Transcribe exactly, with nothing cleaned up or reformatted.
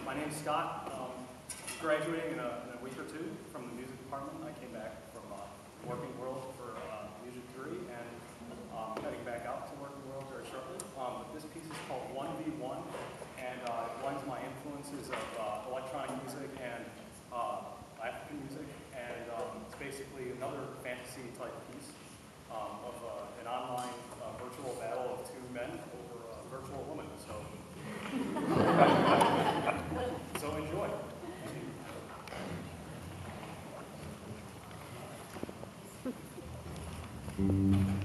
my name's Scott. Um, graduating in a, in a week or two from the music department. I came back from uh, Working World for uh, music theory, and um, heading back out to Working World very shortly. Um, but this piece is called one v one, and uh, it blends my influences of uh, electronic music and uh, African music, and um, it's basically another fantasy type piece um, of uh, an online uh, virtual battle of two men over a virtual woman. So, so enjoy. Thank you.